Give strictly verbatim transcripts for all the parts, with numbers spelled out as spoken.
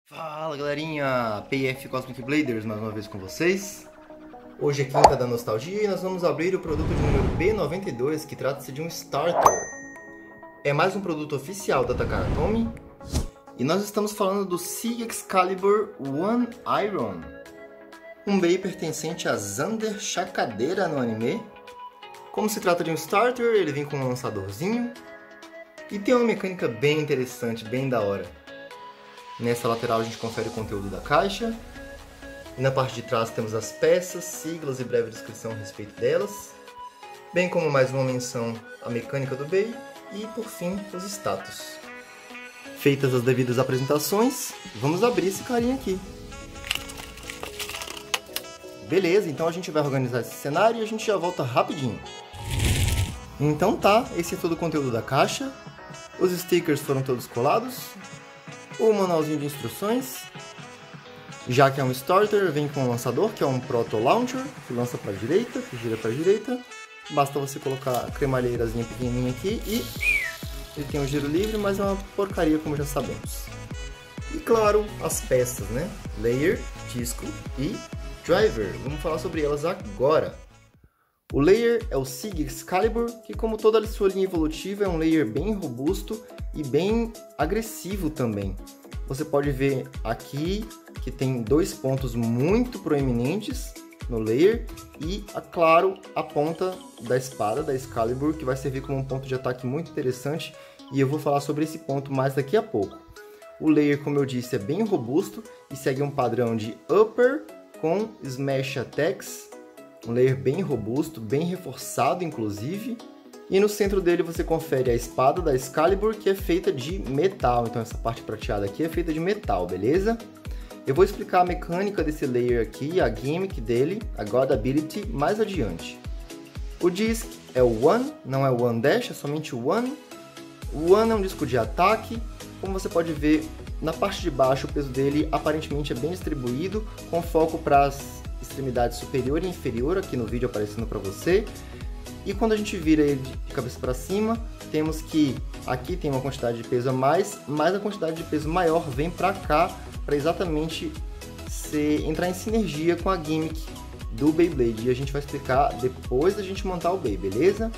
Fala galerinha, P F Cosmic Bladers mais uma vez com vocês. Hoje é quinta da nostalgia e nós vamos abrir o produto de número B noventa e dois, que trata-se de um Starter. É mais um produto oficial da Takara Tomy e nós estamos falando do SIG Excalibur One Iron, um Bei pertencente a Xander Shakadera no anime. Como se trata de um Starter, ele vem com um lançadorzinho e tem uma mecânica bem interessante, bem da hora. Nessa lateral a gente confere o conteúdo da caixa. E na parte de trás temos as peças, siglas e breve descrição a respeito delas. Bem como mais uma menção à mecânica do Bei e, por fim, os status. Feitas as devidas apresentações, vamos abrir esse carinha aqui. Beleza, então a gente vai organizar esse cenário e a gente já volta rapidinho. Então tá, esse é todo o conteúdo da caixa. Os stickers foram todos colados. O manualzinho de instruções, já que é um Starter, vem com um lançador, que é um Proto Launcher, que lança para a direita, que gira para a direita. Basta você colocar a cremalheirazinha pequenininha aqui e ele tem um giro livre, mas é uma porcaria como já sabemos. E claro, as peças, né? Layer, disco e driver. Vamos falar sobre elas agora. O layer é o SIG Excalibur, que como toda a sua linha evolutiva é um layer bem robusto e bem agressivo também. Você pode ver aqui que tem dois pontos muito proeminentes no layer e, claro, a ponta da espada, da Excalibur, que vai servir como um ponto de ataque muito interessante e eu vou falar sobre esse ponto mais daqui a pouco. O layer, como eu disse, é bem robusto e segue um padrão de upper com smash attacks. Um layer bem robusto, bem reforçado inclusive. E no centro dele você confere a espada da Excalibur, que é feita de metal. Então essa parte prateada aqui é feita de metal, beleza? Eu vou explicar a mecânica desse layer aqui, a gimmick dele, a God Ability, mais adiante. O disc é o One, não é o One Dash, é somente o One. O One é um disco de ataque. Como você pode ver, na parte de baixo o peso dele aparentemente é bem distribuído, com foco para as extremidade superior e inferior, aqui no vídeo aparecendo para você. E quando a gente vira ele de cabeça para cima, temos que aqui tem uma quantidade de peso a mais, mas a quantidade de peso maior vem para cá, para exatamente se, entrar em sinergia com a gimmick do Beyblade. E a gente vai explicar depois da gente montar o Bei, beleza?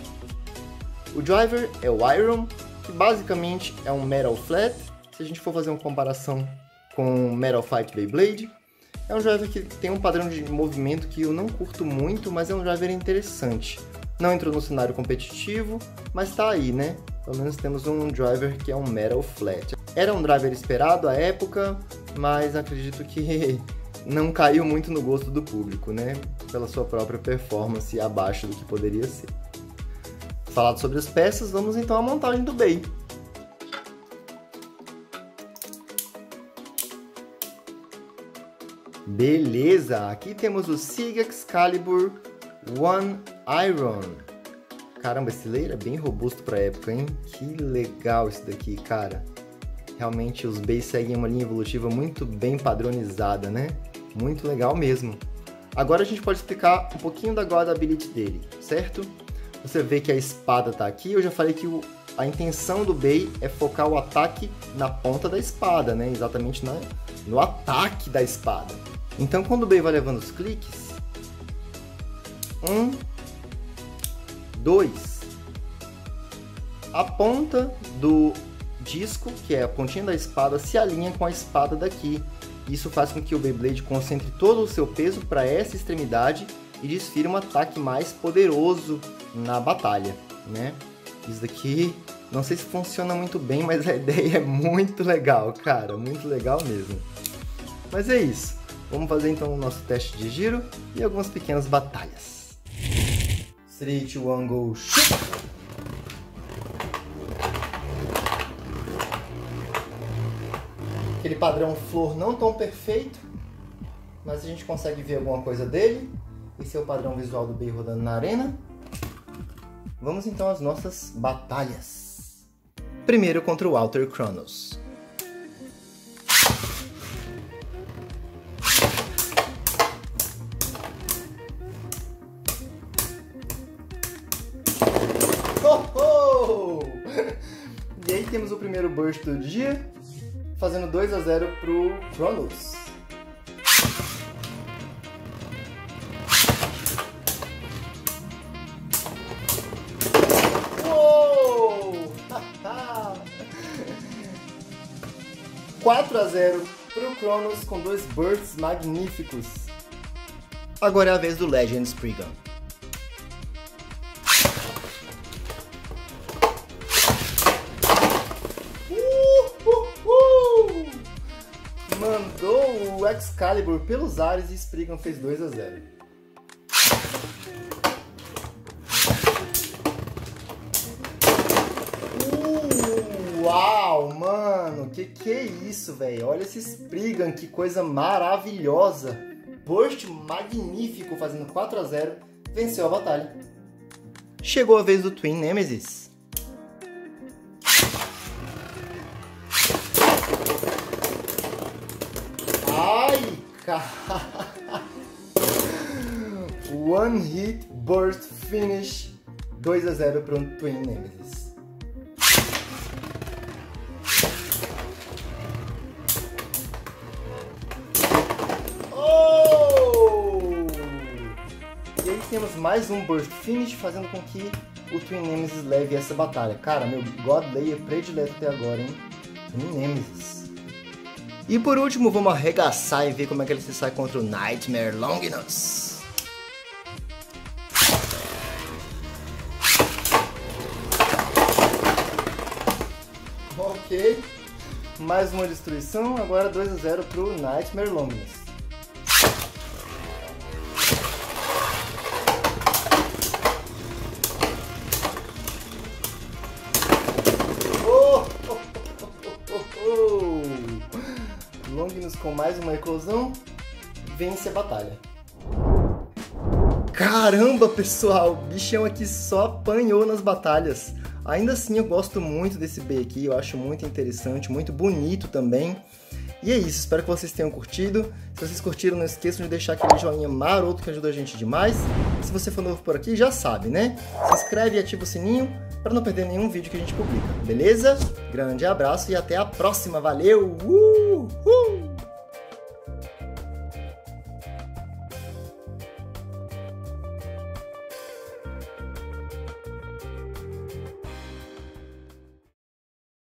O driver é o Iron, que basicamente é um Metal Flat. Se a gente for fazer uma comparação com Metal Fight Beyblade, é um driver que tem um padrão de movimento que eu não curto muito, mas é um driver interessante. Não entrou no cenário competitivo, mas tá aí, né? Pelo menos temos um driver que é um Metal Flat. Era um driver esperado à época, mas acredito que não caiu muito no gosto do público, né? Pela sua própria performance abaixo do que poderia ser. Falado sobre as peças, vamos então à montagem do Bei. Beleza, aqui temos o SIG Excalibur One Iron. Caramba, esse layer é bem robusto para a época, hein? Que legal isso daqui, cara. Realmente os Bei seguem uma linha evolutiva muito bem padronizada, né? Muito legal mesmo. Agora a gente pode explicar um pouquinho da God Ability dele, certo? Você vê que a espada tá aqui, eu já falei que o, a intenção do Bei é focar o ataque na ponta da espada, né? Exatamente na, no ataque da espada. Então, quando o Bei vai levando os cliques, um, dois, a ponta do disco, que é a pontinha da espada, se alinha com a espada daqui. Isso faz com que o Beyblade concentre todo o seu peso para essa extremidade e desfira um ataque mais poderoso na batalha, né? Isso daqui, não sei se funciona muito bem, mas a ideia é muito legal, cara, muito legal mesmo. Mas é isso. Vamos fazer então o nosso teste de giro e algumas pequenas batalhas. três, dois, um, go, shoot! Aquele padrão flor não tão perfeito, mas a gente consegue ver alguma coisa dele. Esse é o padrão visual do Bei rodando na arena. Vamos então às nossas batalhas. Primeiro contra o Walter Kronos. Oh, oh! E aí temos o primeiro burst do dia. fazendo dois a zero pro Cronos. Uou! quatro a zero pro Cronos com dois bursts magníficos. Agora é a vez do Legend Spriggan. Mandou o Excalibur pelos ares e Spriggan fez dois a zero. Uh, uau, mano, que que é isso, velho? Olha esse Spriggan, que coisa maravilhosa. Burst magnífico, fazendo quatro a zero, venceu a batalha. Chegou a vez do Twin Nemesis. Ai, cara! One hit burst finish, dois a zero para o Twin Nemesis. Oh! E aí temos mais um burst finish, fazendo com que o Twin Nemesis leve essa batalha. Cara, meu God Layer predileto até agora, hein? Twin Nemesis. E por último, vamos arregaçar e ver como é que ele se sai contra o Nightmare Longinus. Ok, mais uma destruição, agora dois a zero para o Nightmare Longinus. Longinus com mais uma eclosão, vence a batalha. Caramba, pessoal, o bichão aqui só apanhou nas batalhas. Ainda assim, eu gosto muito desse B aqui, eu acho muito interessante, muito bonito também. E é isso, espero que vocês tenham curtido. Se vocês curtiram, não esqueçam de deixar aquele joinha maroto que ajuda a gente demais. E se você for novo por aqui, já sabe, né? Se inscreve e ativa o sininho para não perder nenhum vídeo que a gente publica, beleza? Grande abraço e até a próxima, valeu! Uh! Uh!